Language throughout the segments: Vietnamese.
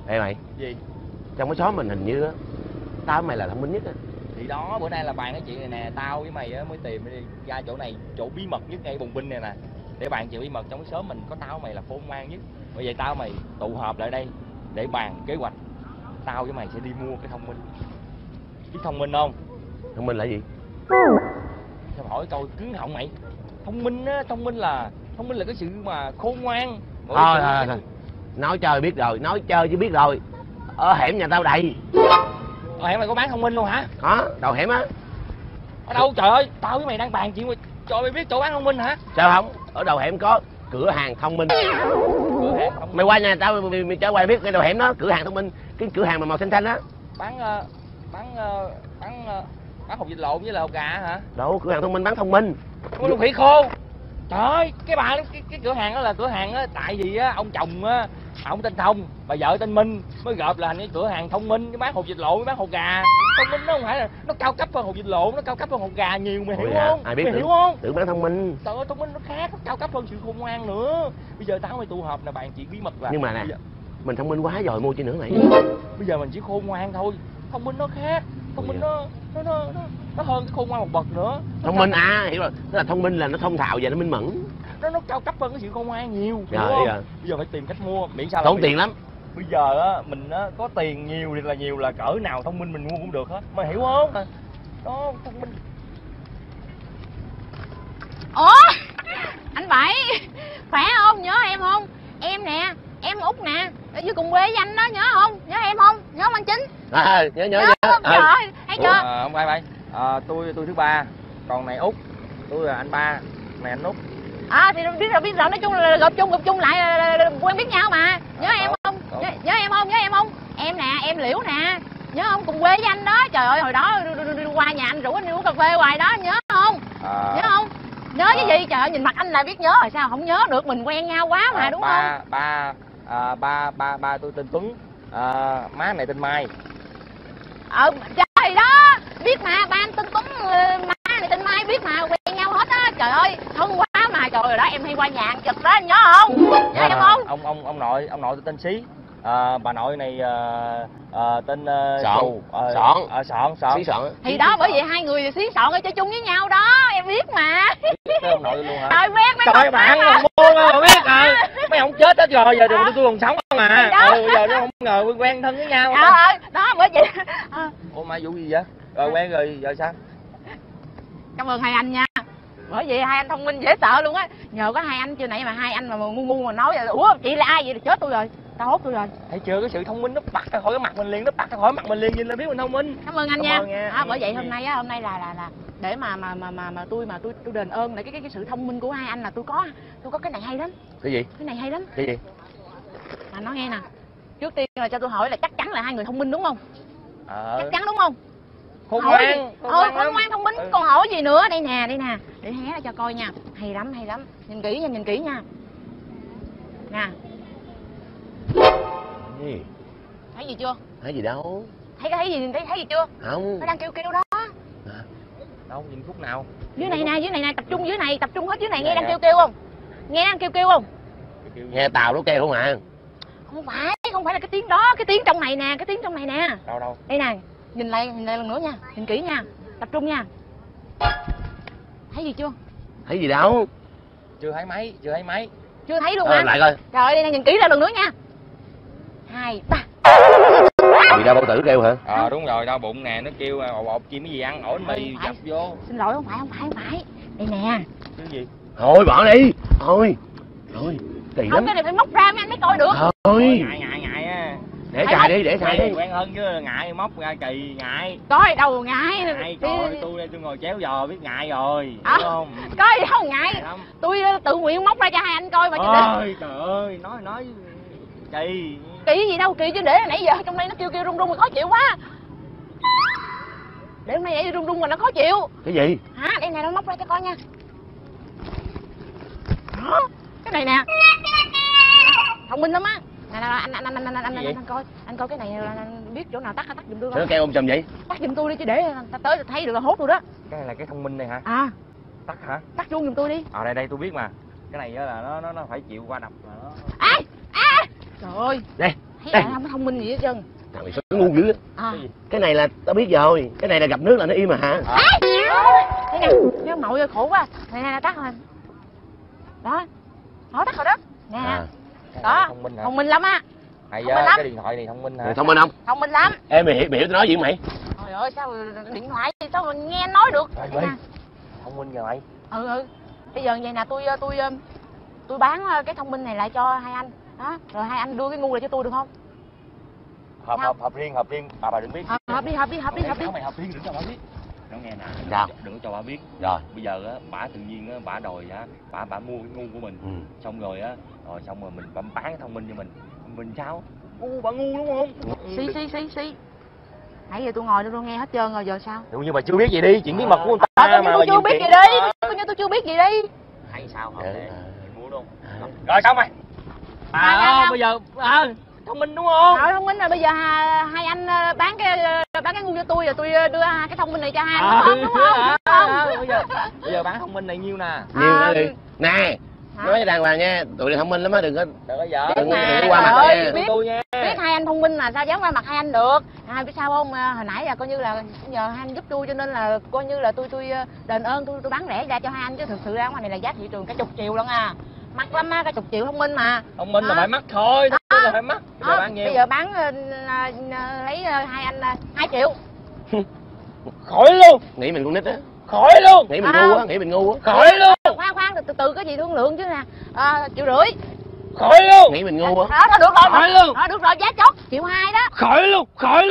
Ê mày. Gì? Trong cái xóm mình hình như á, tao với mày là thông minh nhất á. Thì đó, bữa nay là bàn cái chuyện này nè, tao với mày á mới tìm đi ra chỗ này, chỗ bí mật nhất ngay Bùng Binh này nè, để bàn chuyện bí mật trong cái xóm mình. Có tao với mày là khôn ngoan nhất. Bởi vậy tao với mày tụ họp lại đây để bàn kế hoạch. Tao với mày sẽ đi mua cái thông minh. Biết thông minh không? Thông minh là gì? Sao hỏi câu cứng họng mày? Thông minh á, thông minh là cái sự mà khôn ngoan. Thôi nói chơi biết rồi, nói chơi chứ biết rồi. Ở hẻm nhà tao đầy. Ở hẻm mày có bán thông minh luôn hả? Có, đầu hẻm á. Ở đâu trời ơi, tao với mày đang bàn chuyện mà trời, mày biết chỗ bán thông minh hả? Sao không? Ở đầu hẻm có cửa hàng thông minh. Cửa hàng thông minh. Mày qua nhà tao mày trở qua biết cái đầu hẻm đó, cửa hàng thông minh, cái cửa hàng mà màu xanh xanh á. Bán hột vịt lộn với là hột gà hả? Đâu, cửa hàng thông minh bán thông minh. Con lương khỉ khô. Trời ơi, cái cửa hàng đó là cửa hàng á, tại vì á ông chồng á, ông tên Thông, bà vợ tên Minh, mới gộp là thành cái cửa hàng thông minh, cái bán hột vịt lộn với bán hột gà. Thông minh nó không phải là nó cao cấp hơn hột vịt lộn, nó cao cấp hơn hột gà nhiều, mày hiểu không? Ai biết, mày hiểu không? Tưởng bán thông minh. Trời ơi, thông minh nó khác, nó cao cấp hơn sự khôn ngoan nữa. Bây giờ tao mày tụ họp là bàn chuyện bí mật là. Nhưng mà nè, mình thông minh quá rồi mua chi nữa mày. Bây giờ mình chỉ khôn ngoan thôi, thông minh nó khác, thông minh nó hơn cái khôn ngoan một bậc nữa. Thông minh hiểu rồi, tức là thông minh là nó thông thạo và nó minh mẫn. Nó cao cấp hơn cái sự khôn ngoan nhiều. Rồi. Bây giờ phải tìm cách mua, miễn sao tốn tiền lắm. Bây giờ á mình á có tiền nhiều là cỡ nào thông minh mình mua cũng được hết, mày hiểu không? Đó, thông minh. Ủa anh Bảy khỏe không, nhớ em không? Em nè, em Út nè, ở dưới cùng quê với anh đó, nhớ không? Nhớ em không? Nhớ không anh Chính? Nhớ. Trời ơi, thấy chưa? Không phải tôi thứ ba, còn này Út, tôi là anh ba, này anh Út. Thì biết rồi, nói chung là gộp chung lại là quen biết nhau mà. Nhớ em không? Nhớ em không? Em nè, em Liễu nè, nhớ không? Cùng quê với anh đó. Trời ơi, hồi đó đi qua nhà anh rủ anh đi uống cà phê hoài đó, nhớ không? Nhớ không? Nhớ cái gì? Trời ơi, nhìn mặt anh là biết nhớ rồi, sao không nhớ được, mình quen nhau quá mà, đúng không? Ba tôi tên Tuấn, má này tên Mai. Trời đó, biết mà, ba anh tên Tuấn, má này tên Mai, biết mà, quen nhau hết á. Trời ơi, thân quá mà. Trời ơi, đó em hay qua nhà ăn chụp đó, anh nhớ không? Nhớ em không? Ông nội tôi tên Xí, bà nội này tên Sọn. Thì đó, bởi vậy hai người xí Sọn chơi chung với nhau đó, em biết mà. Ông nội luôn hả? Trời biết mấy bạn là mua mà biết mấy ông chết hết rồi, giờ tôi còn sống mà. Giờ nó không ngờ quen thân với nhau. Đó bởi vậy. Ủa mà vụ gì vậy? Rồi quen rồi giờ sao? Cảm ơn hai anh nha, bởi vậy hai anh thông minh dễ sợ luôn á. Nhờ có hai anh chưa nãy mà hai anh mà ngu mà nói vậy. Ủa chị là ai vậy? Chết tôi rồi, tao hốt tôi rồi. Thấy chưa, cái sự thông minh nó bật ra khỏi cái mặt mình liền, nhìn là biết mình thông minh. Cảm ơn anh nha. Bởi vậy hôm nay là để mà tôi đền ơn lại cái sự thông minh của hai anh, là tôi có cái này hay lắm. Cái gì? Cái này hay lắm. Cái gì? Mà nói nghe nè, trước tiên là cho tôi hỏi là chắc chắn là hai người thông minh đúng không? Chắc chắn đúng không? Khôn ngoan. Khôn ngoan thông minh. Còn hỏi gì nữa? Đây nè, để hé ra cho coi nha. Hay lắm. Nhìn kỹ nha. Nè. Gì? Thấy gì chưa? Thấy gì đâu. Thấy gì chưa? Không. Nó đang kêu đó. Đâu, nhìn khúc nào? Dưới này nè, tập trung hết dưới này, nghe đang kêu không? Nghe đang kêu không? Nghe tàu nó kêu không à? Không phải là cái tiếng đó, cái tiếng trong này nè. Đâu? Đây nè, nhìn lại lần nữa nha, nhìn kỹ nha, tập trung nha. Thấy gì chưa? Thấy gì đâu. Chưa thấy mấy. Chưa thấy luôn hả? Lại coi. Trời ơi, đây nè, nhìn kỹ ra lần nữa nha. 2, 3. Bị đau bao tử kêu hả? Đúng rồi, đau bụng nè, nó kêu ộp chim cái gì ăn, ổi mì dập vô. Xin lỗi, không phải. Đây nè. Cái gì? Thôi bỏ đi. Thôi kỳ lắm. Không, cái này phải móc ra mấy anh mới coi được. Thôi Ngại á. Để xài đi. Quen hơn chứ ngại móc ra kỳ, ngại. Coi đâu ngại. Trời, tôi ngồi chéo giò biết ngại rồi, hiểu không? Coi đâu ngại. Tôi tự nguyện móc ra cho hai anh coi mà. Ôi trời ơi, nói kỳ gì đâu, kỳ chứ để nãy giờ trong đây nó kêu rung mà khó chịu quá. Để hôm nay vậy rung mà nó khó chịu. Cái gì? Đây nè, nó móc ra cho coi nha. Đó, cái này nè. Thông minh lắm á. Anh coi cái này anh biết chỗ nào tắt giùm tôi coi. Nó kêu ông chùm vậy? Tắt giùm tôi đi chứ để ta tới thấy được là hốt tôi đó. Cái này là cái thông minh này hả? Tắt hả? Tắt chuông giùm tôi đi. Đây tôi biết mà. Cái này là nó phải chịu qua đập mà nó. Trời ơi. Đây. Thấy là không có thông minh gì hết trơn. Thằng này sao ngu dữ á. Cái này là tao biết rồi, cái này là gặp nước là nó im mà hả? Thấy nè, nhớ mậu ơi khổ quá. Nè tắt rồi. Đó. Đó tắt rồi đó. Nè. Đó. Thông minh lắm á. Hay á, cái điện thoại này thông minh hả? Thông minh không? Thông minh lắm. Ê mày hiểu tao nói gì không mày? Trời ơi sao điện thoại sao mà nghe nói được. Thông minh rồi mày. Bây giờ vậy nè, tôi bán cái thông minh này lại cho hai anh. Đó, rồi hai anh đưa cái ngu lại cho tôi được không? Hợp riêng, bà đừng biết. Hợp đi. Mày hợp riêng đừng cho bà biết. Nó nghe nè. Sao? Đừng có cho bà biết. Rồi. Bây giờ á, bà tự nhiên á, bà đòi á, bà mua cái ngu của mình. Xong rồi á, xong rồi mình bán cái thông minh cho mình sao? Bà ngu đúng không? Xí. Nãy giờ tôi ngồi tôi nghe hết trơn rồi, giờ sao? Nhưng mà chưa biết gì đi, chuyện bí mật của người ta. Coi như tôi chưa biết gì đi. Coi như tôi chưa biết gì đi. Hay sao hả? Mình mua luôn. Rồi xong rồi. Bây giờ thông minh đúng không? Rồi thông minh rồi, bây giờ hai anh bán cái ngu cho tôi, rồi tôi đưa cái thông minh này cho hai anh đúng không? Bây giờ bán thông minh này nhiêu nè? Nhiêu nữa đi. Nè, nói đàng hoàng nha, tụi này thông minh lắm á, đừng có giỡn. Đừng có qua mặt nha. Biết hai anh thông minh là sao dám qua mặt hai anh được. Biết sao không? Hồi nãy là coi như là nhờ hai anh giúp tôi, cho nên là coi như là tôi đền ơn, tôi bán rẻ ra cho hai anh, chứ thực sự ra ngoài này là giá thị trường cả chục triệu lận à. Mắc lắm á, cả chục triệu thông minh mà. Thông minh là phải mắc thôi, thông minh là phải mắc. Bây giờ bán lấy hai anh 2 triệu. Khỏi luôn. Nghĩ mình con nít á. Khỏi luôn. Nghĩ mình ngu á, nghĩ mình ngu á. Khỏi luôn. Khoan từ cái gì thương lượng chứ nè. 1,5 triệu. Khỏi luôn. Nghĩ mình ngu á. Đó được rồi. Khỏi luôn. Được rồi, giá chốt 1,2 triệu đó. Khỏi luôn.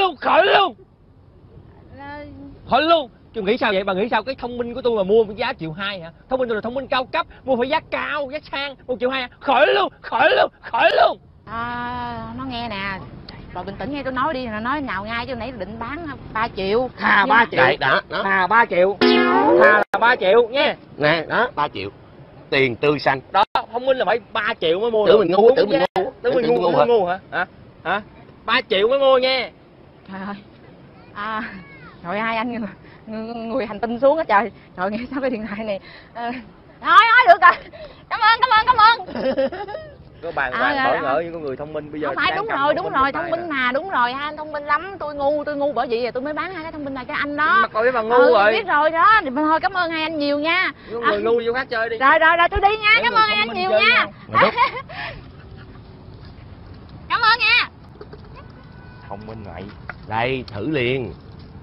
Khỏi luôn. Chứ nghĩ sao vậy? Bà nghĩ sao cái thông minh của tôi mà mua với giá 1,2 triệu hả? Thông minh tôi là thông minh cao cấp, mua phải giá cao, giá sang, 1,2 triệu hả? Khỏi luôn. Nó nghe nè. Rồi bình tĩnh nghe tôi nói đi, nói nào ngay chứ nãy định bán 3 triệu. Thà 3 triệu. Đấy, đó. Thà 3 triệu. Thà là 3 triệu nha. Nè, đó, 3 triệu. Tiền tươi xanh. Đó, thông minh là phải 3 triệu mới mua tưởng được. Mình ngu, tưởng mình ngu hả? Hả? 3 triệu mới mua nha. Trời ơi. Rồi hai anh người hành tinh xuống á trời. Trời nghe sao cái điện thoại này. Thôi được rồi. Cảm ơn. Có bàn bỡ ngỡ như con người thông minh bây giờ. Không phải, đúng rồi, thông minh mà, đúng rồi, hai anh thông minh lắm, tôi ngu bởi vậy tôi mới bán hai cái thông minh này cho anh đó. Mà coi bà ngu rồi. Biết rồi đó, thì thôi cảm ơn hai anh nhiều nha. Người ngu vô khác chơi đi. Rồi tôi đi nha, cảm ơn hai anh nhiều nha. Cảm ơn nha. Thông minh vậy. Đây, thử liền.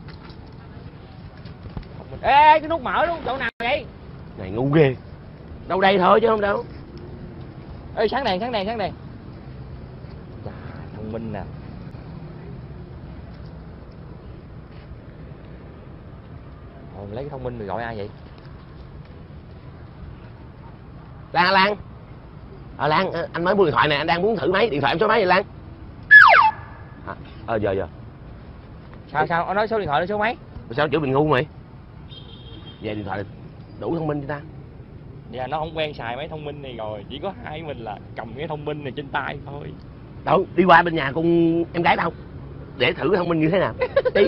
Ê, cái nút mở luôn, chỗ nào vậy? Này ngu ghê. Đâu đây thôi chứ không đâu. Ê, sáng đèn. Chà, thông minh nè. Rồi lấy cái thông minh rồi gọi ai vậy? Lan. Lan, anh mới mua điện thoại này, anh đang muốn thử máy, điện thoại em số mấy vậy Lan? Giờ. Sao? Anh nói số điện thoại là số mấy? Sao chữ mình ngu mày? Về điện thoại là đủ thông minh cho ta. Dạ nó không quen xài máy thông minh này rồi, chỉ có hai mình là cầm cái thông minh này trên tay thôi. Đâu, đi qua bên nhà con em gái đâu để thử thông minh như thế nào. Đi.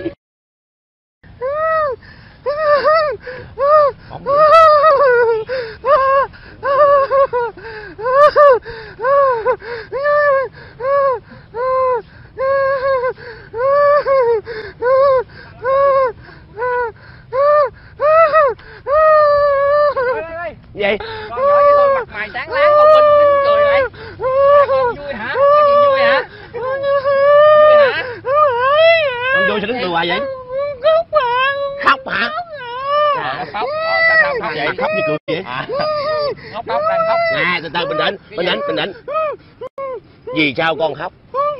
Gì? Con nhỏ dễ thương mặt mày sáng láng thông minh đứng cười này. Con vui hả? Cái gì vui hả? Vui hả? Con vui sao đứng cười hoài vậy? Khóc hả? Nó khóc. Sao khóc vậy? Khóc như cười vậy? Khóc đang khóc. Nè, từ từ bình tĩnh. Vì sao con khóc?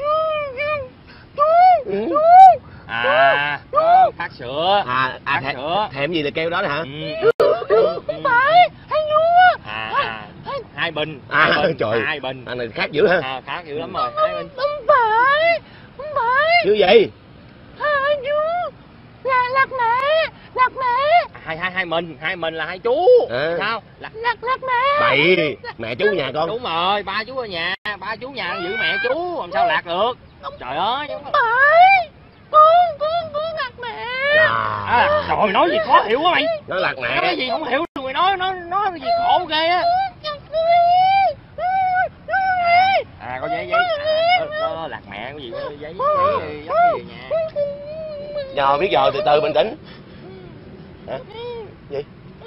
Khát sữa. Khát sữa. Thèm gì thì kêu đó hả? Không phải, hai nhua. Hai bình. Trời. 2 bình. Anh này khát dữ hả? Khát dữ lắm rồi. 2 bình. Không phải. Như vậy? Hai nhua. Lạc mẹ. Hai mình là hai chú. Sao? Lạc mẹ. Bậy, mẹ chú nhà con. Đúng rồi, ba chú ở nhà, ba chú nhà giữ mẹ chú, làm sao lạc được? Trời ơi. Không phải. Con lạc mẹ. Trời, nói gì khó hiểu quá mày. Nó lạc mẹ. Nói gì không hiểu rồi, nói gì khổ ghê á. có giấy đó lạc mẹ cái gì giấy dắt về nhà. Rồi biết rồi, từ từ bình tĩnh. Hả? Gì?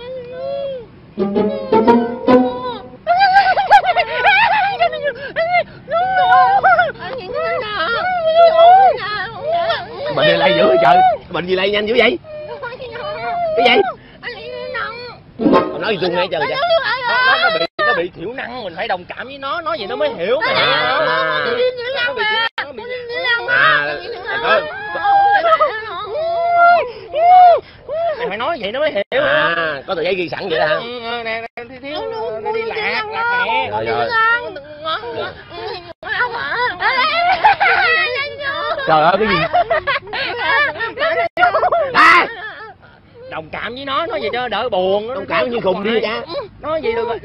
Bệnh gì lây dữ vậy trời? Bệnh gì lây nhanh dữ vậy? Cái gì? Nói gì tôi nghe trời vậy? Nó bị thiểu năng, mình phải đồng cảm với nó, nói vậy nó mới hiểu. Mày phải nói vậy nó mới hiểu. Có tờ giấy ghi sẵn vậy đó hả? Nè, thiếu nó đi lạc mẹ. Rồi. Trời ơi cái gì? Đồng cảm với nó, nói gì cho đỡ buồn. Đồng cảm như khùng đi cha. Nói gì được rồi.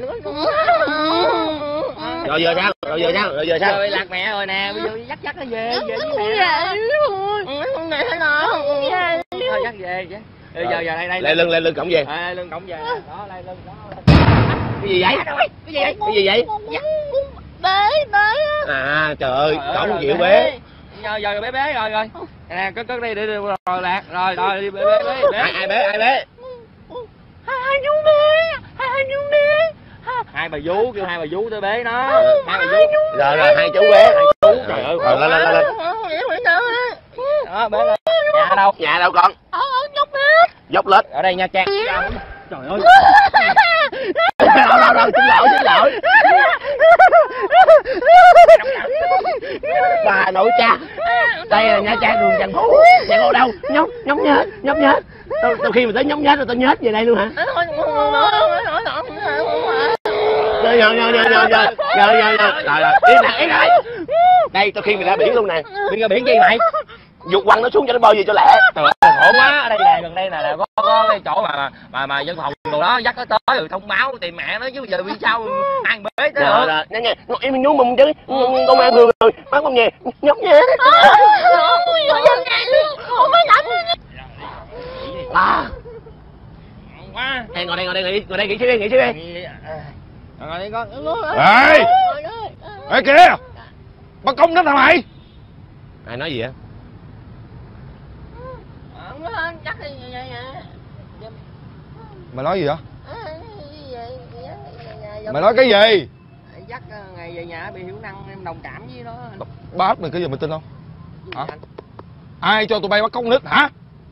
Rồi giờ sao? Rồi lạc mẹ rồi nè, bây giờ dắt nó về với mẹ. Thôi dắt về chứ. Giờ đây. Lên lưng cổng về. Lưng cổng về. Đó, đây lưng đó. Cái gì vậy? Cái gì vậy? Bế. Trời ơi, cổng chịu bế. Giờ bé rồi. Nè, cất đi để rồi lạc. Rồi đi bế. Ai bế? Hai chú bế. Hai bà vú, kêu hai bà vú tới bế nó. Hai bà vú. Rồi hai chú bế. Trời ơi. Lên. Đó, bế lên. Nhà đâu? Nhà đâu con? Dốc lết. Ở đây Nha Trang. Trời ơi. Đâu, xin lỗi. Bà nội cha. Đây là Nha Trang, đường Trần Phú. Chạy vô đâu? Nhóc nhết. Tao khi mà tới nhóc nhết rồi tao nhết về đây luôn hả? Rồi, yên lại. Đây tao khi mày ra biển luôn nè. Đi ra biển chi mày? Dục quăng nó xuống cho nó bơi về cho lẹ. Trời ơi, khổ quá. Ở đây nè, gần đây nè có cái chỗ mà dân phòng đồ đó dắt nó tới rồi thông báo tìm mẹ nó chứ giờ vì sao ăn bế tới được. Rồi nghe em nhú mùng chứ. Công an phường rồi, bác con về. Nhóc nha. Không phải làm Quá. Ngồi đây nghỉ xíu đi. Ngồi đây con. Ê kìa, bắt công đến thằng mày. Ai nói gì vậy? chắc Mày nói gì vậy? Mày nói cái gì? Dắt ngày về nhà bị hiểu năng, em đồng cảm với nó. Bác mày cái gì mày tin không? Hả? Ai cho tụi bay bắt cóc nít hả?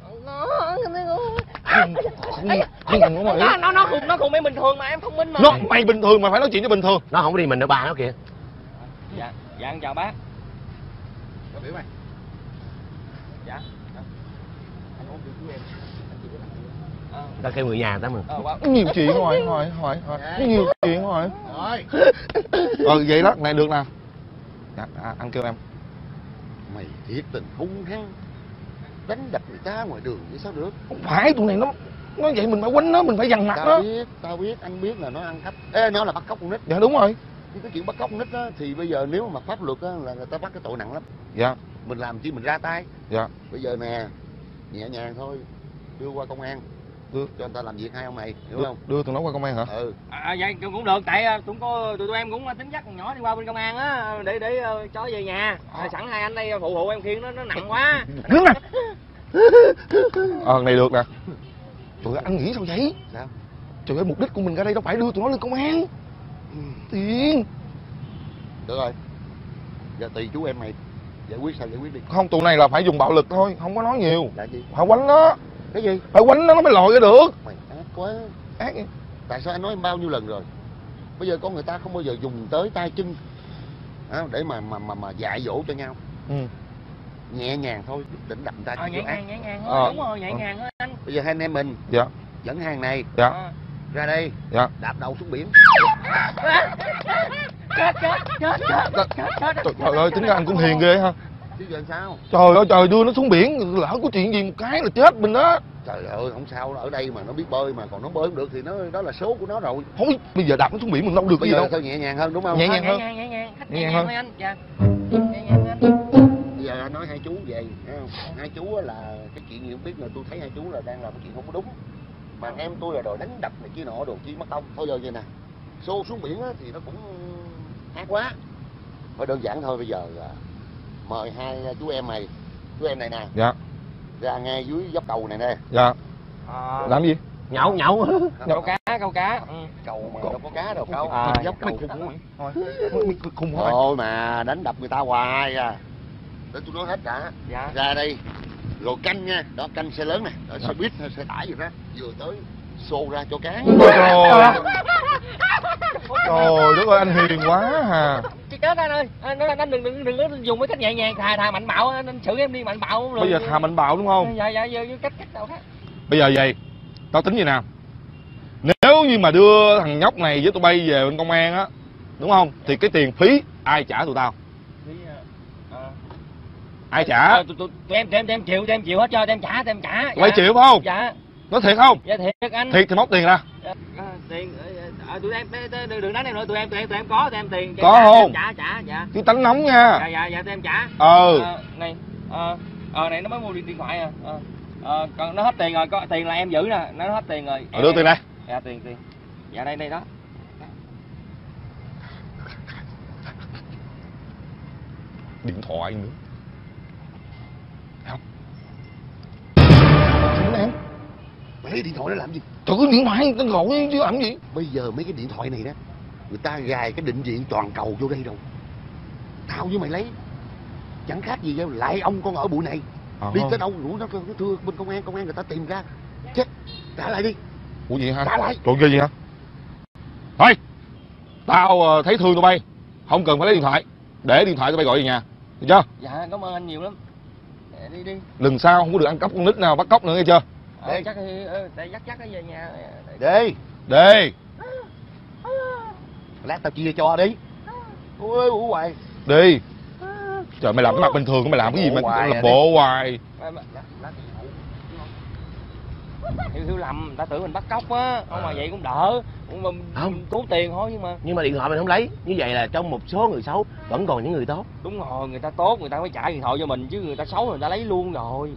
Nó khùng em bình thường mà, em thông minh mà. Mày bình thường mà phải nói chuyện cho bình thường. Nó không có đi mình nữa, bà nó kìa. Dạ anh chào bác. Có biểu mày. Dạ. Anh uống rượu của em. Tao kêu người nhà tao mà. Nhiều chuyện rồi. Nhiều chuyện rồi. Vậy đó, này được nè. Dạ, anh kêu em. Mày thiệt tình hung hăng, đánh đập người ta ngoài đường vậy sao được? Không phải, tụi này nó vậy mình phải quánh nó, mình phải dằn mặt nó. Tao biết, anh biết là nó ăn cắp. Ê, nó là bắt cóc con nít. Dạ đúng rồi. Nhưng cái chuyện bắt cóc con nít á, thì bây giờ nếu mà pháp luật á, là người ta bắt cái tội nặng lắm. Dạ. Mình làm chi mình ra tay. Dạ. Bây giờ nè, nhẹ nhàng thôi, đưa qua công an, đưa cho người ta làm việc hai ông mày, hiểu không? Đưa tụi nó qua công an hả? Vậy cũng được, tại tụi em cũng tính dắt con nhỏ đi qua bên công an á, để cho về nhà. Sẵn hai anh đây phụ em khiêng nó nặng quá. Đứng nè. Này được nè. Trời ơi, anh nghĩ sao vậy? Sao? Trời ơi, mục đích của mình ra đây đâu phải đưa tụi nó lên công an. Tiền. Được rồi, giờ tùy chú em mày giải quyết sao giải quyết đi. Không, tụi này là phải dùng bạo lực thôi, không có nói nhiều. Là gì? Phải quánh nó. Cái gì? Phải quánh nó mới lòi ra được. Mày ác quá. Ác vậy? Tại sao anh nói em bao nhiêu lần rồi? Bây giờ con người ta không bao giờ dùng tới tay chân để mà dạy dỗ cho nhau. Nhẹ nhàng thôi, định đập người ta nhẹ nhàng thôi. Đúng rồi, nhẹ nhàng thôi anh. Bây giờ hai anh em mình dẫn hàng này ra đây, đạp đầu xuống biển. Chết. Trời ơi, tính ra anh cũng hiền ghê ha. Chứ giờ sao? Trời ơi trời, đưa nó xuống biển, lỡ có chuyện gì một cái là chết mình đó. Trời ơi, không sao, ở đây mà nó biết bơi mà, còn nó bơi không được thì đó là số của nó rồi. Thôi, bây giờ đạp nó xuống biển mình đâu được cái gì đâu. Thôi nhẹ nhàng hơn đúng không? Nhẹ nhàng hơn. Nhẹ nhàng hơn anh. Dạ. Nhẹ nhàng anh. Bây giờ anh nói hai chú về, thấy không? Hai chú là cái chuyện gì không biết, là tôi thấy hai chú là đang làm cái chuyện không có đúng. Mà em tôi là đòi đánh đập này kia nọ đồ chi mất công. Thôi giờ vậy nè, xô xuống biển thì nó cũng ác quá. Thôi đơn giản thôi, bây giờ mời hai chú em này nè. Dạ. Ra ngay dưới dốc cầu này nè. Dạ. Làm gì? Nhậu. Câu cá. Cầu mà đâu có cá đâu câu. Dốc mày cầu. khùng thôi. Mày khùng thôi. Thôi mà đánh đập người ta hoài à. Để tôi nói hết cả. Dạ. Ra đây rồi canh nha, đó canh xe lớn này, xe buýt hay xe tải gì đó, vừa tới xô ra cho cá. Trời đất ơi, anh hiền quá hà. Chết anh ơi, anh đừng dùng cái cách nhẹ nhàng, thà mạnh bạo, anh xử em đi mạnh bạo rồi. Bây giờ thà mạnh bạo đúng không? Dạ, giờ cách nào khác. Bây giờ vậy, tao tính gì nào? Nếu như mà đưa thằng nhóc này với tụi bay về bên công an á, đúng không? Thì cái tiền phí ai trả tụi tao? Ai trả? Tụi em chịu hết cho, em trả. Tụi bay chịu phải không? Dạ. Nói thiệt không? Dạ thiệt anh. Thiệt thì móc tiền ra. Tiền tụi em đừng đánh em nữa, tụi em có, tụi em tiền. Có không? Trả. Dạ. Chứ tánh nóng nha. Dạ tụi em trả. Này này nó mới mua điện thoại à. Còn nó hết tiền rồi, có tiền là em giữ nè, nó hết tiền rồi. Đưa tiền đây. Dạ tiền. Dạ đây đó. Điện thoại nữa. Không. Em. Mày lấy điện thoại đó làm gì? Trời ơi, điện thoại tao gọi chứ làm gì? Bây giờ mấy cái điện thoại này đó, người ta gài cái định diện toàn cầu vô đây rồi. Tao với mày lấy chẳng khác gì đâu, lại ông con ở bụi này. Đi tới đâu rủ nó thưa bên công an người ta tìm ra. Chết, trả lại đi. Ủa gì hả? Trả lại. Trời ghê gì hả? Thôi, tao thấy thương tụi bay, không cần phải lấy điện thoại. Để điện thoại tụi bay gọi về nhà, được chưa? Dạ cảm ơn anh nhiều lắm. Đi. Lần sau không có được ăn cắp con nít nào bắt cóc nữa nghe chưa? Chắc dắt nó về nhà. Đi. Lát tao chia cho đi. Ôi hoài. Đi. Trời, mày làm cái mặt bình thường, mày làm cái gì mà làm bộ hoài. Hiểu lầm, ta tưởng mình bắt cóc á, không mà vậy cũng đỡ. Không cứu tiền thôi Nhưng mà điện thoại mình không lấy. Như vậy là trong một số người xấu vẫn còn những người tốt. Đúng rồi, người ta tốt người ta mới trả điện thoại cho mình, chứ người ta xấu người ta lấy luôn rồi.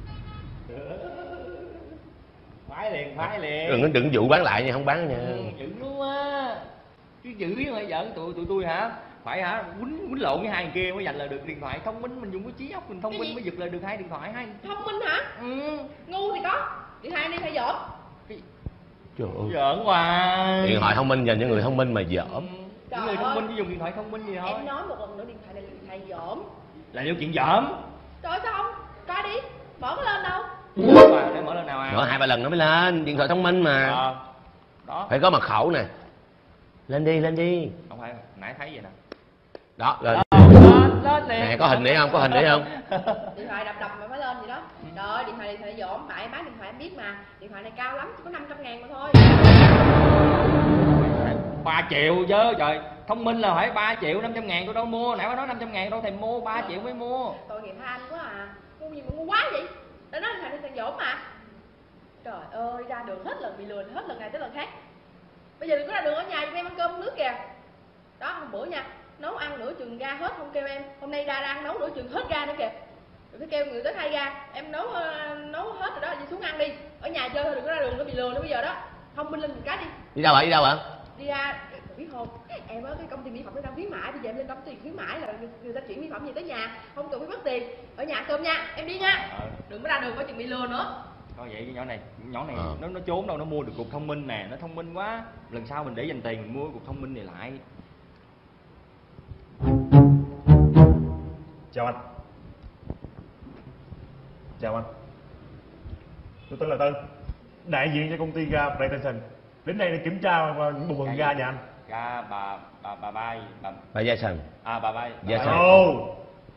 Phái liền. Đừng dụ bán lại nha, không bán nha. Dữ luôn á. Chứ dữ mà giỡn tụi tôi hả? Phải hả? Quýnh lộn với hai người kia mới giành lại được điện thoại. Thông minh, mình dùng cái trí óc mình thông minh mới giật lại được hai điện thoại. Thông minh hả? Ngu thì có. Điện thoại đi phải dởm. Trời ơi. Giỡn hoài. Điện thoại thông minh dành cho người thông minh mà dởm. Những người thông minh chỉ dùng điện thoại thông minh gì thôi. Em nói một lần nữa, điện thoại này là điện thoại dởm. Là điều chuyện dởm. Trời sao không? Coi đi. Mở nó lên đâu? Để mở lên nào à? Mở 2-3 lần nó mới lên. Điện thoại thông minh mà. Đó. Phải có mật khẩu nè. Lên đi. Không phải, nãy thấy vậy nè. Đó, lên. Lên liền. Nè, có hình để không? Điện thoại đập mà phải lên gì đó. Trời ơi, điện thoại dởm. Bạn bán điện thoại em biết mà. Điện thoại này cao lắm, chỉ có 500.000 mà thôi. 3 triệu chứ, trời. Thông minh là phải 3 triệu 500.000 tôi đâu mua. Nãy bà nói 500.000 đâu thèm mua, 3 triệu mới mua. Tội nghiệp than quá à. Ngu gì mà ngu quá vậy? Đã nói điện thoại dởm mà. Trời ơi, ra đường hết lần bị lừa, hết lần này tới lần khác. Bây giờ đừng có ra đường ở nhà, em ăn cơm nước kìa. Đó, hôm bữa nha, nấu ăn nửa chừng ra hết không kêu em. Hôm nay ra ăn nấu nửa chừng hết ra nữa kìa. Rồi phải kêu người tới thay ra. Em nấu hết rồi đó, đi xuống ăn đi. Ở nhà chơi thôi, đừng có ra đường nó bị lừa nữa bây giờ đó. Thông minh lên một cái đi. Đi đâu ạ? Đi ra, biết không, em ở cái công ty mỹ phẩm nó đang khuyến mãi, bây giờ em lên công ty khuyến mãi là người ta chuyển mỹ phẩm gì tới nhà, không cần phải mất tiền. Ở nhà ăn cơm nha, em đi nha. Đừng có ra đường có chừng bị lừa nữa. Coi vậy cái nhỏ này nó trốn đâu, nó mua được cục thông minh nè, nó thông minh quá. Lần sau mình để dành tiền mình mua cục thông minh này lại. Chào anh. Tôi tên là Tân, đại diện cho công ty ga Plantation. Đến đây để kiểm tra những bộ phận ga nhà anh. Ga Bà Jason. bà Bay. Plantation.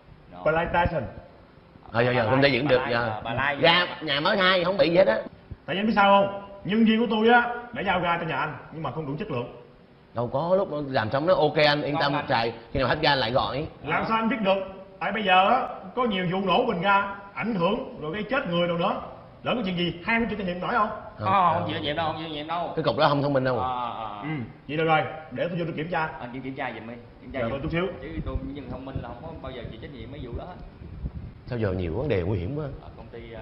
Không thể diễn được. Ga nhà mới thay không bị gì hết á. Tại vì anh biết sao không? Nhân viên của tôi á đã giao ga cho nhà anh nhưng mà không đủ chất lượng. Đâu có, lúc làm xong nó ok anh yên tâm xài, khi nào hết ga lại gọi. Làm sao anh biết được? Tại bây giờ á có nhiều vụ nổ bình ga ảnh hưởng rồi gây chết người đâu nữa. Lỡ có chuyện gì hai mươi triệu trách nhiệm nổi không? Không chịu trách nhiệm đâu. Cái cục đó không thông minh đâu. Vậy được rồi, để tôi vô tôi kiểm tra. Anh kiểm tra giùm đi. Rồi chút xíu. Chứ tôi nhân thông minh là không có bao giờ chịu trách nhiệm mấy vụ đó hết. Sao giờ nhiều vấn đề nguy hiểm quá. Ở công ty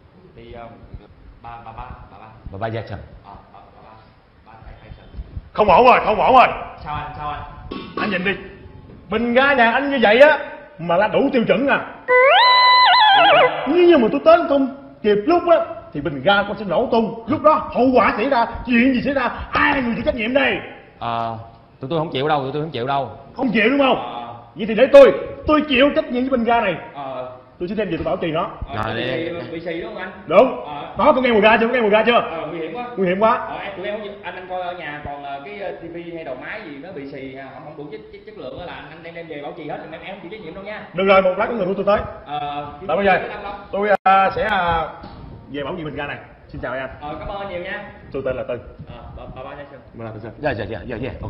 Bà Jason. Không ổn rồi. Sao anh? Anh nhìn đi. Bình ga nhà anh như vậy á mà là đủ tiêu chuẩn à. Nếu như mà tôi tới không kịp lúc á thì bình ga con sẽ nổ tung. Lúc đó hậu quả xảy ra, chuyện gì xảy ra, ai là người chịu trách nhiệm đây? Tụi tôi không chịu đâu, tụi tôi không chịu đâu. Không chịu đúng không? Vậy thì để tôi chịu trách nhiệm với bình ga này. Tôi sẽ đem về tôi bảo trì nó. Bị xì đúng không anh? Đúng. Đó, có nghe mùi ga chưa? Có nghe mùi ga chưa? Nguy hiểm quá. Nguy hiểm quá. Tụi em không, anh coi ở nhà còn cái tivi hay đầu máy gì nó bị xì không đủ chất lượng là anh đem về bảo trì hết, em không chịu trách nhiệm đâu nha. Được rồi, một lát có người của tôi tới. Bây giờ tôi sẽ về bảo trì bình ga này. Xin chào em. Cảm ơn nhiều nha. Tôi tên là Tư. Bà Gia Sơn. Dạ, ok.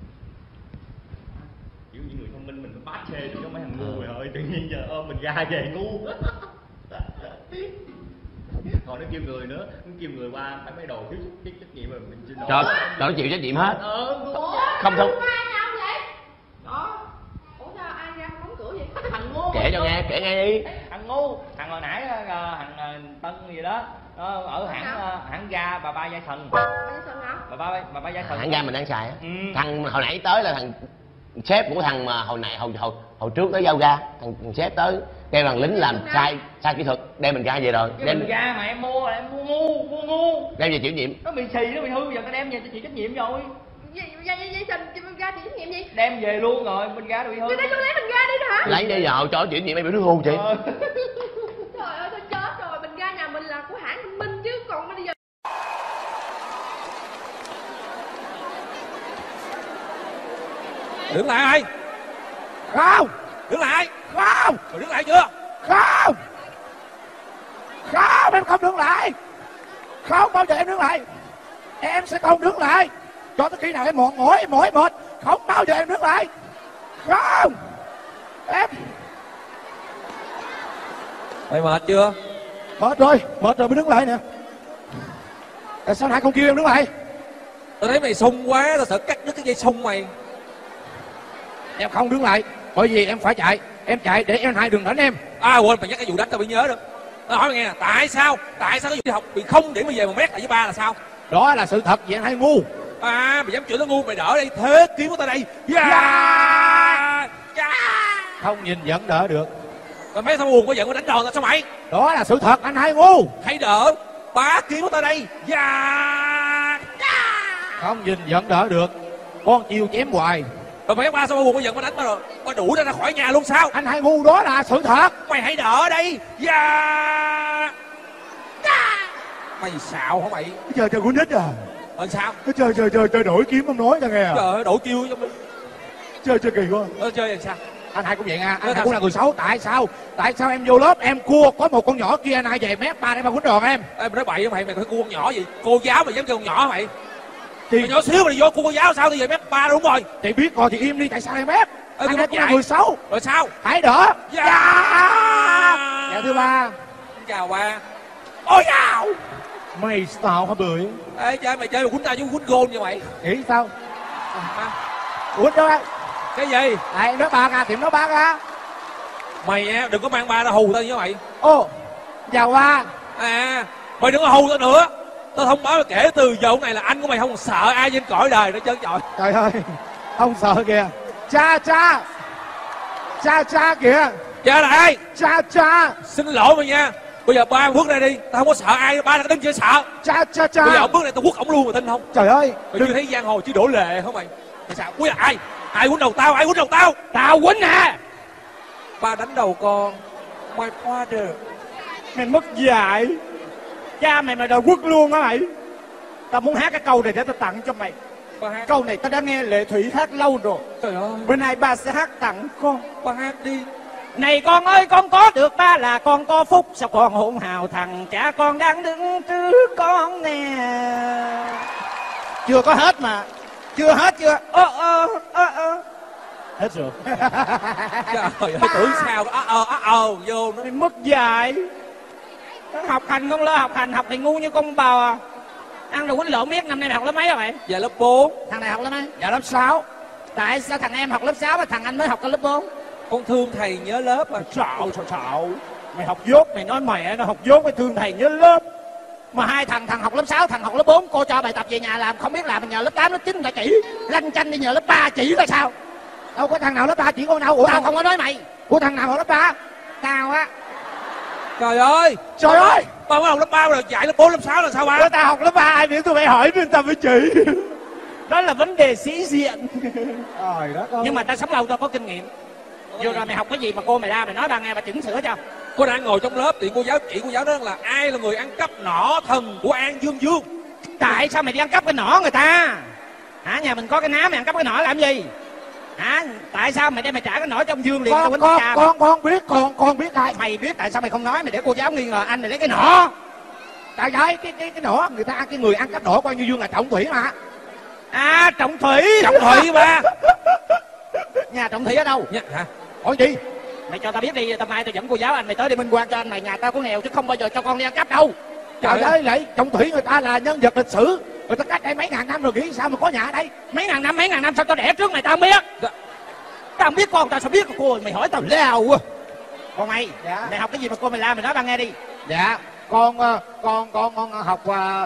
Kiểu như người thông minh mình bát chê cho mấy thằng ngu rồi ơi, tự nhiên giờ ôm mình ra về ngu. Còn nó kêu người nữa, nó kêu người qua phải mấy đồ thiếu trách nhiệm rồi mình xin lỗi. Trời, nó chịu trách nhiệm hết. Không thông. Đó. Ủa sao ai ra không đóng cửa vậy? Thằng ngu. Kể cho nghe, kể nghe đi. Thằng ngu, thằng hồi nãy thằng Tân gì đó, ở hãng ga bà Ba Gia Thần. Bà Ba Gia Thần. Hãng ga mình đang xài á. Thằng hồi nãy tới là thằng sếp của thằng mà hồi trước tới giao ga, thằng sếp tới kêu thằng lính làm sai kỹ thuật, đem mình ga về rồi. Đem mình ga mà em mua là em mua ngu. Đem về chịu nhiệm. Nó bị xì, nó bị hư, giờ tao đem về tao chịu trách nhiệm rồi. Dây sình ga chịu trách nhiệm gì? Đem về luôn rồi, bên ga nó bị hư. Tôi lấy bình ga đi hả? Lấy đi giờ cho chịu nhiệm em bị đứa ngu chị. Trời ơi, tôi chết rồi, bình ga nhà mình là của hãng Minh Minh chứ còn bây giờ. Đứng lại. Không. Đứng lại. Không. Rồi đứng lại chưa? Không. Không, em không đứng lại. Không bao giờ em đứng lại. Em sẽ không đứng lại. Cho tới khi nào em mỏi mệt. Không bao giờ em đứng lại. Không. Em. Mày mệt chưa? Mệt rồi mới đứng lại nè. Tại sao nãy không kêu em đứng lại? Tao thấy mày sung quá, tao sợ cắt đứt cái dây sung mày. Em không đứng lại, bởi vì em phải chạy. Em chạy để em hai đừng đánh em. Quên, mày nhắc cái vụ đánh tao bị nhớ được. Tao hỏi mày nghe, tại sao cái vụ đi học bị không điểm mà về mà mét lại với ba là sao? Đó là sự thật, vì anh hay ngu. Mày dám chửi tao ngu, mày đỡ đây, thế kiếm của tao đây. Không nhìn vẫn đỡ được. Rồi mấy thằng buồn có giận có đánh đòn tao sao mày? Đó là sự thật, anh hay ngu. Hãy đỡ, bá kiếm của tao đây. Không nhìn vẫn đỡ được. Con chiêu chém hoài. Rồi mấy ba sao buồn có giận có đánh tao rồi? Có đủ ra khỏi nhà luôn sao? Anh hay ngu, đó là sự thật. Mày hãy đỡ đây. Mày xạo hả mày? Trời con nít à. Sao? Trời đổi kiếm không nói cho nghe à. Trời ơi, đổi chiêu cho mình. Chơi kỳ quá. Chơi làm sao? Anh hai cũng vậy nha, anh hai cũng là người xấu. Tại sao em vô lớp em cua có một con nhỏ kia anh hai về mép ba để mà quýnh đòn em? Mày nói bậy mày phải cua con nhỏ gì? Cô giáo mày dám kêu con nhỏ mày? Mày nhỏ xíu mày vô cua cô giáo sao thì về mép ba đúng rồi. Chị biết rồi thì im đi, tại sao em mép? Anh hai cũng là người xấu. Rồi sao? Hãy đỡ. Dạ thưa ba. Chào ba. Ôi dào. Mày sao hả bưởi? Ê chơi mày chơi mà quýnh tao chứ quýnh gôn như mày. Nghĩ sao? Quýnh đâu anh? Cái gì? Này nó ba ra, tiệm nó ba ra. Mày đừng có mang ba ra hù tao như mày. Ô, chào ba. Mày đừng có hù tao nữa. Tao thông báo là kể từ giờ này là anh của mày không sợ ai trên cõi đời nữa trơn trời. Trời ơi, không sợ kìa. Cha kìa. Cha là ai? Cha. Xin lỗi mày nha. Bây giờ ba bước ra đi, tao không có sợ ai, ba đang đứng chưa sợ. Cha. Bây giờ bước này tao quất ổng luôn, mày tin không? Trời ơi, mày chưa thấy giang hồ chứ đổ lệ không mày? Mày sao? Ui là ai? Ai quýnh đầu tao? Tao quýnh hả? Ba đánh đầu con. My father. Mày mất dạy. Cha mày đòi quất luôn á mày. Tao muốn hát cái câu này để tao tặng cho mày. Câu này tao đã nghe Lệ Thủy hát lâu rồi. Trời ơi. Bữa nay ba sẽ hát tặng con. Ba hát đi. Này con ơi, con có được ba là con có phúc. Sao con hỗn hào thằng cha con đang đứng trước con nè. Chưa có hết mà. Chưa hết chưa? Hết rồi. Trời ơi, tưởng sao vô nó. Mày mất dạy. Học hành không lo học hành, học thì ngu như con bò à. Ăn đồ quýnh lộn biết. Năm nay mày học lớp mấy rồi mày? Dạ lớp 4. Thằng này học lớp mấy? Dạ lớp 6. Tại sao thằng em học lớp 6 mà thằng anh mới học lớp 4? Con thương thầy nhớ lớp à. Xạo. Mày học dốt, mày nói mày nó học dốt, mày thương thầy nhớ lớp. Mà hai thằng học lớp 6, thằng học lớp 4, cô cho bài tập về nhà làm không biết làm, nhờ lớp 8, lớp 9 người ta chỉ. Lanh chanh đi nhờ lớp 3 chỉ là sao? Đâu có thằng nào lớp 3 chỉ con nào. Ủa Tao không có nói mày. Của thằng nào học lớp 3? Tao á. Trời ơi, Trời ơi, ba mới học lớp 3 rồi dạy lớp 4, lớp 6 là sao ba? tao học lớp 3 ai biết tôi phải hỏi nên tao mới chỉ. Đó là vấn đề sĩ diện. Trời đất ơi. Nhưng mà tao sống lâu tao có kinh nghiệm. Vừa rồi mày học cái gì mà cô mày ra mày nói ba nghe bà chỉnh sửa cho. Cô đang ngồi trong lớp thì cô giáo chỉ cô giáo đó là ai là người ăn cắp nỏ thần của An Dương Dương. Tại sao mày đi ăn cắp cái nỏ người ta? Hả, nhà mình có cái ná mày ăn cắp cái nỏ làm gì? Hả, tại sao mày đem mày trả cái nỏ trong Dương liền cho quýnh cha? Con biết, con biết ai. Mày biết tại sao mày không nói, mày để cô giáo nghi ngờ anh mày lấy cái nỏ? Tại vậy cái nỏ người ta ăn, cái người ăn cắp nỏ coi như Dương là Trọng Thủy mà. À, Trọng Thủy. Trọng Thủy ba. Nhà Trọng Thủy ở đâu? Hả? Hỏi gì? Mày cho tao biết đi, tao mai tao dẫn cô giáo anh mày tới để minh quan cho anh mày, nhà tao có nghèo chứ không bao giờ cho con đi ăn cắp đâu. Trời ơi, lại Trọng Thủy người ta là nhân vật lịch sử, người ta cách đây mấy ngàn năm rồi, nghĩ sao mà có nhà ở đây? Mấy ngàn năm sao tao đẻ trước mày tao không biết? Tao không biết con tao sao biết cô, mày hỏi tao leo. Còn mày, dạ. Mày học cái gì mà cô mày la mày nói ba nghe đi. Dạ, con học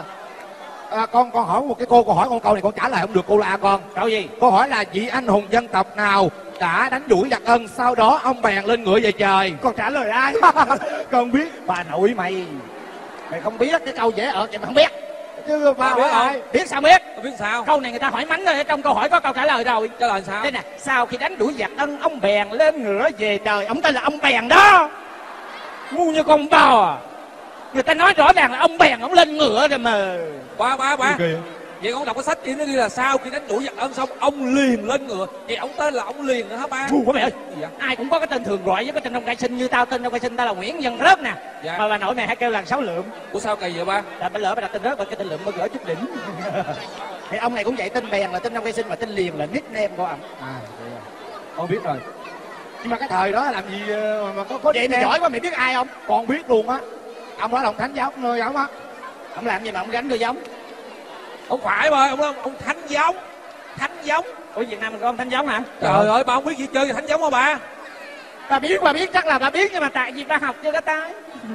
con hỏi một cái cô hỏi con câu này con trả lời không được, cô la con. Câu gì? Câu hỏi là vị anh hùng dân tộc nào đã đánh đuổi giặc Ân, sau đó ông bèn lên ngựa về trời? Con trả lời ai? Con biết. Bà nội mày. Mày không biết cái câu dễ ở vậy mà không biết. Chứ ba biết hỏi không? ai? Biết sao biết? Biết sao? Câu này người ta hỏi mánh rồi, trong câu hỏi có câu trả lời rồi. Trả lời sao? Đây nè, sau khi đánh đuổi giặc Ân, ông bèn lên ngựa về trời. Ông tên là ông bèn đó. Ngu như con bò à. Người ta nói rõ ràng là ông bèn ông lên ngựa rồi mà. Ba. Vậy con đọc cái sách kia nó ghi là sau khi đánh đuổi giặc Ân xong ông liền lên ngựa. Vậy ông tên là ông liền nữa hả ba? Ngu quá mày ơi. Gì vậy? Ai cũng có cái tên thường gọi với cái tên ông khai sinh, như tao tên ông khai sinh tao là Nguyễn Văn Rớt nè. Dạ. Mà bà nội mày hay kêu là Sáu Lượng. Ủa sao kỳ vậy ba? Là lỡ mày đặt tên Rớt và cái tên Lượng mới gỡ chút đỉnh. Thì ông này cũng vậy, tên bèn là tên ông khai sinh, mà tên liền là nickname của ông. Con biết rồi. Nhưng mà cái thời đó làm gì mà có Vậy mày giỏi quá, mày biết ai không? Con biết luôn á. Ông đó là ông Thánh Giáo nơi giống á. Ông làm gì mà ông gánh đôi giống? Không phải ba, ông Thánh Giống. Thánh Giống. Ủa Việt Nam mình có ông Thánh Giống hả? Trời ơi, ba không biết gì chơi Thánh Giống hả ba? Bà biết chắc là bà biết, nhưng mà tại vì ba học chưa có tay.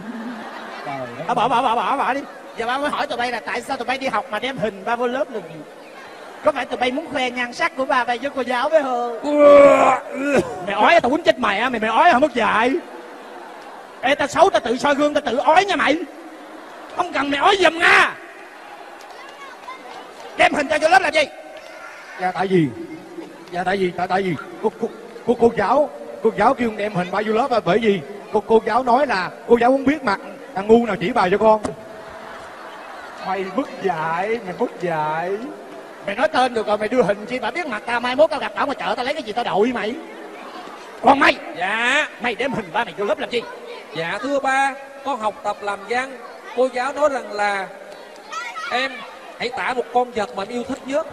Bỏ đi. Giờ ba mới hỏi tụi bay là tại sao tụi bay đi học mà đem hình ba vô lớp được gì? Có phải tụi bay muốn khoe nhan sắc của ba bay với cô giáo phải không? Mày ói tao quýnh chết mày á, mày ói không mất dạy. Ê, tao xấu tao tự soi gương tao tự ói nha mày. Không cần mày ói giùm nha. Đem hình cho vô lớp làm gì? Dạ tại vì cô giáo kêu đem hình ba vô lớp là bởi vì cô giáo nói là cô giáo muốn biết mặt thằng ngu nào chỉ bài cho con. Mày mất dạy. Mày nói tên được rồi, mày đưa hình chi bà biết mặt tao, mai mốt tao gặp tao ngoài chợ tao lấy cái gì tao đội mày. Còn mày, Dạ. mày đem hình ba mày vô lớp làm chi? Dạ thưa ba, con học tập làm văn. Cô giáo nói rằng là em hãy tả một con vật mà em yêu thích nhất.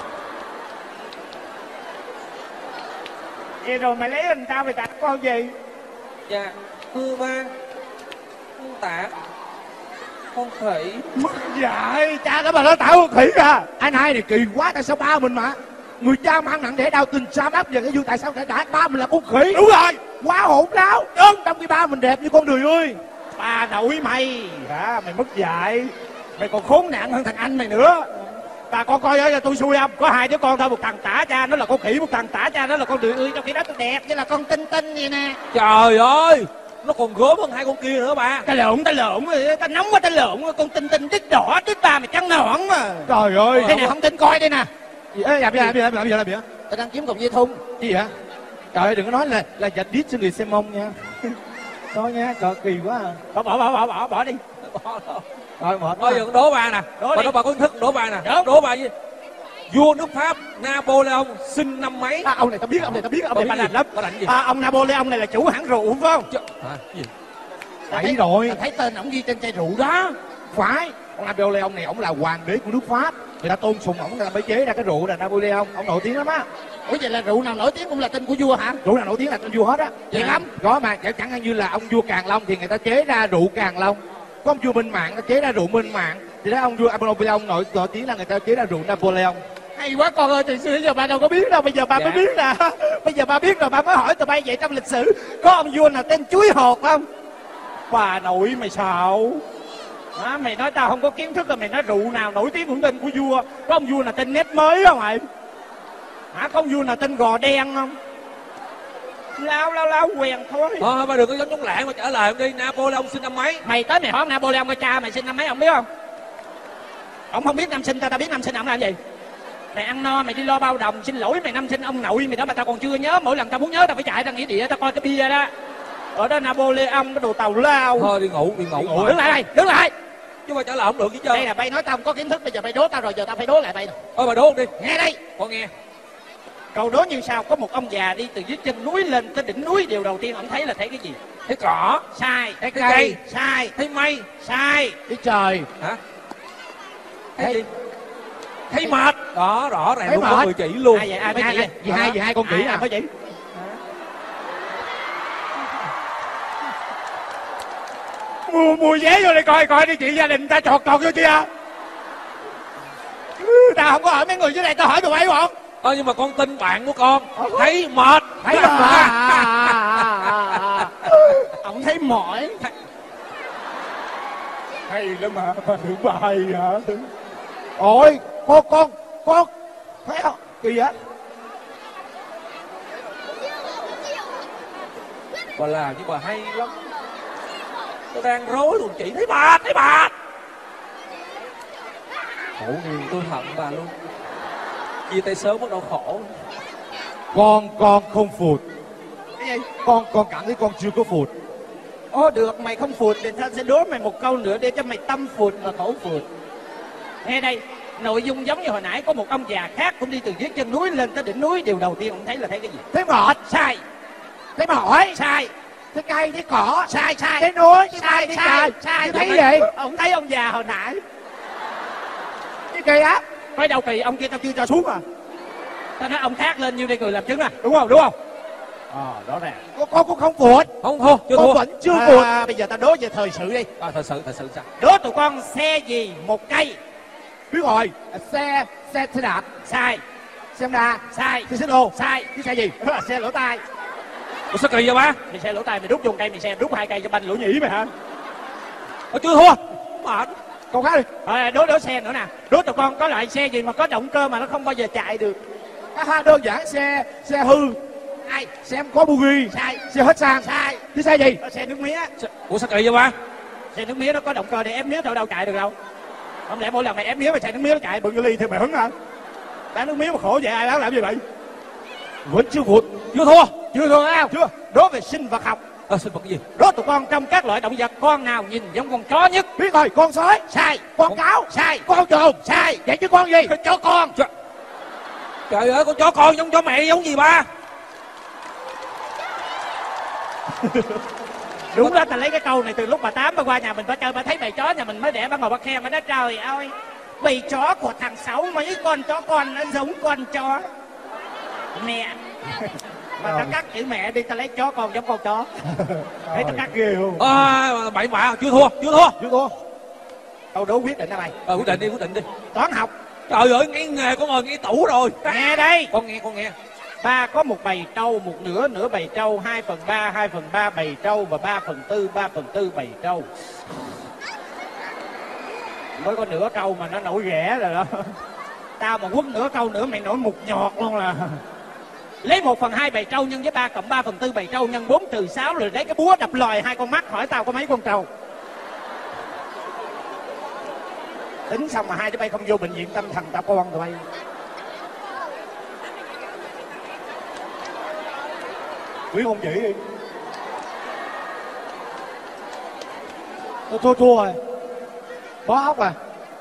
Vậy rồi mày lấy hình tao mày tặng con gì? Dạ thưa ba, con tả con khỉ. Mất dạy. Cha đó mà nó tạo con khỉ ra. Anh hai này kỳ quá, tại sao ba mình mà người cha mang nặng để đau tình xa áp về cái vui, tại sao lại đãi ba mình là con khỉ? Đúng rồi, Quá hỗn láo. Đúng, trong khi ba mình đẹp như con đười ơi. bà nội mày hả? Mày mất dạy. Mày còn khốn nạn hơn thằng anh mày nữa. Bà con coi cho tôi xui không? Có hai đứa con thôi, một thằng tả cha nó là con khỉ, một thằng tả cha nó là con đười ươi. Trong khi đó tôi đẹp như là con tinh tinh vậy nè. Trời ơi, nó còn gớm hơn hai con kia nữa ba. Ta lộn, ta nóng quá ta lộn. Con tinh tinh đít đỏ, đít ba mày trắng nõn mà. Trời ơi. Đây nè, không tin coi đây nè. Làm gì hả? Tao đang kiếm cục dây thun. Gì hả? Trời ơi, đừng có nói là dạch đít cho người xem mông nha. Thôi nha, trời kỳ quá à. Bỏ đi. Rồi mệt Bây quá. giờ con đố ba nè. Đố đi. Bà có kiến thức đố ba nè. Đúng. Đố ba gì? Vua nước Pháp Napoleon sinh năm mấy? Ông này tao biết, ông này bà lành lắm. Bà lành gì? Ông Napoleon này là chủ hãng rượu phải không? Hả? Gì? Phải rồi. Tao thấy tên ổng ghi trên chai rượu đó. Phải. Ông Napoleon này, ông là hoàng đế của nước Pháp. Người ta tôn sùng ổng, người ta mới chế ra cái rượu là Napoleon. Ông nổi tiếng lắm á. Ủa vậy là rượu nào nổi tiếng cũng là tên của vua hả? Rượu nào nổi tiếng là tên vua hết á. Vậy lắm. Có mà chẳng hạn như là ông vua Càn Long thì người ta chế ra rượu Càn Long. Có ông vua Minh Mạng ta chế ra rượu Minh Mạng. Thì đó ông vua Napoleon nổi tiếng là người ta chế ra rượu Napoleon. Hay quá con ơi, từ xưa giờ ba đâu có biết đâu, bây giờ ba mới biết nè. Bây giờ ba biết rồi, ba mới hỏi tụi bay vậy trong lịch sử có ông vua nào tên Chuối Hột không? Bà nội mày xạo. Đó, mày nói tao không có kiến thức rồi mày nói rượu nào nổi tiếng cũng tên của vua. Có ông vua nào tên Nét Mới không mày? Hả? Có ông vua nào tên Gò Đen không? Lao quen thôi. Thôi mà đừng có giống chống lạng mà trả lời em đi. Napoleon sinh năm mấy? Mày tới mày hỏi Napoleon coi cha mày sinh năm mấy ông biết không? Ông không biết năm sinh tao biết năm sinh ông làm gì? Mày ăn no mày đi lo bao đồng, xin lỗi mày năm sinh ông nội mày đó mà tao còn chưa nhớ, mỗi lần tao muốn nhớ tao phải chạy ra nghĩa địa tao coi cái bia đó. Ở đó Napoleon cái đồ tàu lao. Thôi đi ngủ. Đứng lại đây, đứng lại. Chứ mà trả lời không được chứ chơi. Đây là bay nói tao không có kiến thức, bây giờ bay đố tao rồi, giờ tao phải đố lại bay. Thôi mà đố đi. Nghe đây. Con nghe. Câu đố như sau, có một ông già đi từ dưới chân núi lên tới đỉnh núi, điều đầu tiên ông thấy là thấy cái gì? Thấy cỏ. Sai. Thấy cây. Sai. Thấy mây. Sai. Thấy trời. Hả? Thấy gì? Thấy mệt. Đó, rõ ràng Thấy luôn, có mệt. người chỉ luôn. Ai vậy? Ai mới chỉ vậy? Vì hai con chỉ à? Mới chỉ. Mua vé vô đây coi đi, chị gia đình ta chọt vô chưa? Tao không có hỏi mấy người dưới đây, tao hỏi tụi bay không? Nhưng mà con tin bạn của con. Thấy mệt. Thấy mệt. Ông thấy mỏi. Hay lắm mà thử bài hả? Ôi con thấy không? Kỳ vậy? Bà làm chứ bà hay lắm. Tôi đang rối luôn, chị thấy mệt. Khổ nghiêng, tôi hận bà luôn. Chia tay sớm bắt đầu khổ. Con không phụt. Cái gì? Con cảm thấy con chưa có phụt. Ồ được, mày không phụt thì tao sẽ đố mày một câu nữa để cho mày tâm phụt và khổ phụt. Nghe đây, nội dung giống như hồi nãy, có một ông già khác cũng đi từ dưới chân núi lên tới đỉnh núi, điều đầu tiên ông thấy là thấy cái gì? Thấy mệt. Sai. Thấy mỏi. Sai. Thấy cây, thấy cỏ. Sai. Thấy núi. Sai. Thấy gì? Ông thấy ông già hồi nãy. Cái kỳ á. Quay đầu kỳ, ông kia tao chưa cho xuống à. Tao nói ông khác lên như đây người làm chứng à. Đúng không? Rõ ràng. Con cũng không phụt. Không thua, chưa Con thua. vẫn chưa phụt. Bây giờ tao đố về thời sự đi. Thật sự sao? Đố tụi con xe gì một cây? Biết rồi. Xe đạp. Sai. Xe đạp. Sai. Xe đồ. Sai. Cái xe gì? Xe lỗ tai. Ủa sao kỳ vậy ba? Mày xe lỗ tai mày đút vô cây, mày xe đút 2 cây cho banh lỗ nhĩ mày hả? Chưa thua. Mệt. Con khác đi. Đố xe nữa nè. Đố tụi con có loại xe gì mà có động cơ mà nó không bao giờ chạy được? Đơn giản xe hư. Sai. Xe em có bugi. Sai. Xe hết xăng. Sai. Cái xe gì? Xe nước mía. Ủa sao kỳ vậy ba? Xe nước mía nó có động cơ để ép mía thôi đâu chạy được đâu. Không lẽ mỗi lần mày ép mía mà xe nước mía nó chạy bưng cái ly thì mày hứng hả? Bán nước mía mà khổ vậy ai bán làm gì vậy? Vẫn chưa phụt. Chưa thua. Chưa thua không? Chưa. Đố về sinh vật học. Sinh vật cái gì? Đố tụi con trong các loại động vật con nào nhìn giống con chó nhất? Biết rồi. Con sói. Sai. Con cáo. Sai. Con trồn. Sai. Vậy chứ con gì? Chó con. Trời ơi, con chó con giống chó mẹ giống gì ba? Đúng đó, ta lấy cái câu này từ lúc bà Tám bà qua nhà mình bà chơi, bà thấy bầy chó nhà mình mới đẻ, bà ngồi bà khen, bà nói trời ơi, bầy chó của thằng Sáu mấy con chó con nó giống con chó mẹ. Mà tao cắt chữ mẹ đi, tao lấy chó con giống con chó. Thấy tao cắt ghê không? Bậy bạ, chưa thua. Câu đố quyết định đó mày. Quyết định đi. Toán học. Trời ơi, ngay nghề con ngồi ngay tủ rồi. Nghe đây. Con nghe. Ta có một bầy trâu, một nửa bầy trâu, 2/3 bầy trâu và 3/4 bầy trâu. Mới có nửa trâu mà nó nổi ghẻ rồi đó. Tao mà quất nửa trâu nữa mày nổi mục nhọt luôn là. Lấy 1/2 bầy trâu nhân với 3/4 bầy trâu nhân 4-6 rồi lấy cái búa đập lòi 2 con mắt, hỏi tao có mấy con trâu. Tính xong mà hai đứa bay không vô bệnh viện tâm thần tao con tụi bay. Quý không chỉ đi. Tôi thua rồi. Bó ốc à.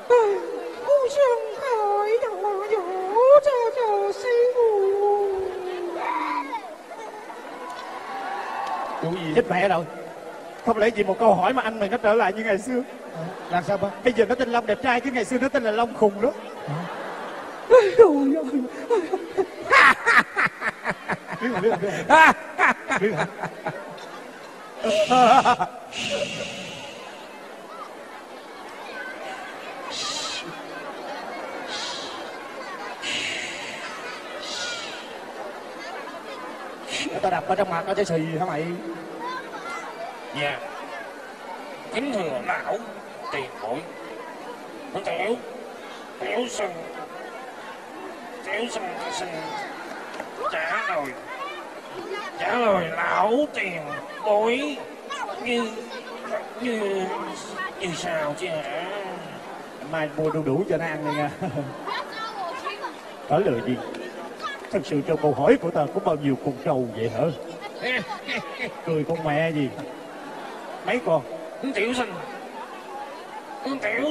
Vụ gì chết mẹ rồi. Không lẽ gì một câu hỏi mà anh mày nó trở lại như ngày xưa. Làm sao ba? Bây giờ nó tên Long đẹp trai chứ ngày xưa nó tên là Long khùng đó. Biết rồi. Tao đập ở trong mặt nó chơi xì hả mày? Dạ. Kính thưa lão tiền bối. Tiểu sừng xin trả lời trả lời lão tiền bối như sao chứ hả? Mai mua đu đủ cho nó ăn đi nha. Có lời gì? Thật sự cho câu hỏi của ta có bao nhiêu con trâu vậy hả? Cười con mẹ gì? Mấy con? Tiểu sinh. Tiểu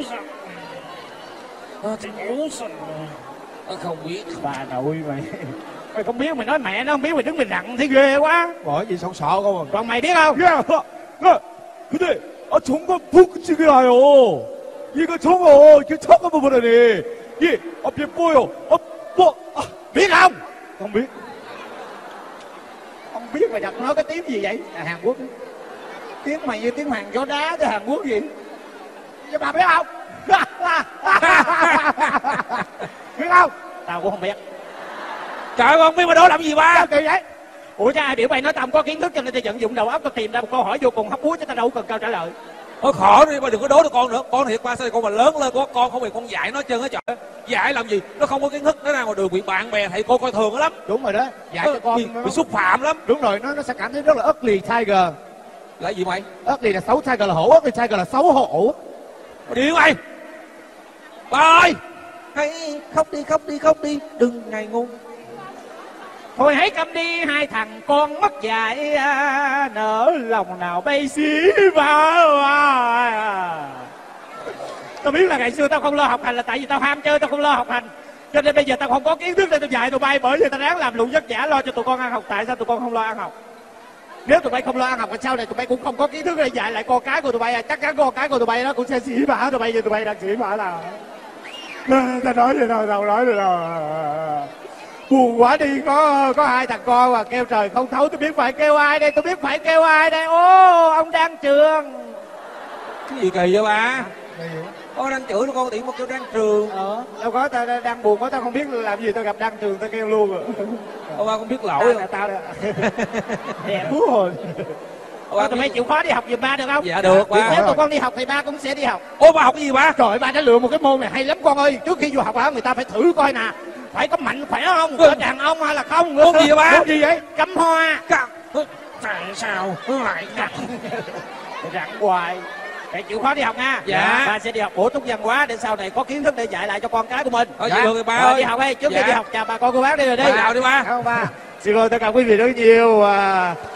sinh không biết. Bà nội mày. Mày không biết, mày nói mẹ nó không biết, mày đứng mình nặng thấy ghê quá. Bởi gì sợ không? Còn mày biết không? 야, 근데 정말 푹찌개라요. 이거 저거 이렇게 잠깐만 보라네. 이 앞에 뭐요? Biết không? không biết. Không biết mày đặt nói cái tiếng gì vậy? Hàn Quốc. Tiếng mày như tiếng Hàn gió đá tới Hàn Quốc gì? Chứ bà biết không? Biết không? Tao cũng không biết. Trời ơi, không biết mà đó làm gì ba? Sao kỳ vậy? Ủa chứ ai biểu mày nói tao không có kiến thức cho nên tao vận dụng đầu óc tao tìm ra một câu hỏi vô cùng hóc búa chứ tao đâu cần câu trả lời. Thôi khỏi đi, mà đừng có đố được con nữa. Con thiệt qua sao con mà lớn lên con không bị con dạy nó chân hết trời. Dạy làm gì? Nó không có kiến thức, nó ra ngoài đường bị bạn bè thầy cô coi thường nó lắm. Đúng rồi đó. Dạy cho con bị xúc phạm lắm. Đúng rồi, nó sẽ cảm thấy rất là ugly tiger. Là gì mày? Ugly là xấu, tiger là hổ, ugly tiger là xấu hổ. Đi mày. Ba ơi. Hãy khóc đi, đừng ngại ngùng. Thôi hãy câm đi hai thằng con mất dạy, nỡ lòng nào bay xí vào. Tao biết là ngày xưa tao không lo học hành là tại vì tao ham chơi, tao không lo học hành. Cho nên bây giờ tao không có kiến thức để tao dạy tụi bay, bởi vì tao ráng làm lụng vất vả lo cho tụi con ăn học. Tại sao tụi con không lo ăn học? Nếu tụi bay không lo ăn học, sau này tụi bay cũng không có kiến thức để dạy lại con cái của tụi bay. Chắc chắn con cái của tụi bay nó cũng sẽ xỉ vả tụi bay như tụi bay đang xỉ vả nào. Tao nói gì đâu, tao nói gì đâu. Buồn quá đi, có hai thằng con mà kêu trời không thấu. Tôi biết phải kêu ai đây, tôi biết phải kêu ai đây. Ô, ông Đan Trường. Cái gì kỳ vậy ba? Ô, Đan chửi con tiện một kêu Đan Trường. Đâu có, tao đang buồn quá, tao không biết làm gì, tao gặp Đan Trường tao kêu luôn rồi. Ô, ba không biết lỗi là tao đẹp hú hồn. Tụi bay chịu khó đi học giùm ba được không? Dạ được ba. Nếu tụi con đi học thì ba cũng sẽ đi học. Ô, ba học cái gì ba? Trời ơi, ba đã lựa một cái môn này hay lắm con ơi. Trước khi vô học người ta phải thử coi nè. Phải có mạnh khỏe không? Có đàn ông hay là không? Môn gì vậy ba? Môn gì vậy? Cắm hoa. Tại sao lại Rặn hoài. Phải chịu khó đi học nha. Dạ. Ba sẽ đi học bổ túc văn hóa để sau này có kiến thức để dạy lại cho con cái của mình. Dạ. Được rồi ba ơi. Đi học đi. Trước khi đi học chào bà con cô bác đi rồi đi. Chào đi ba. Không ba. Xin lỗi tất cả quý vị rất nhiều.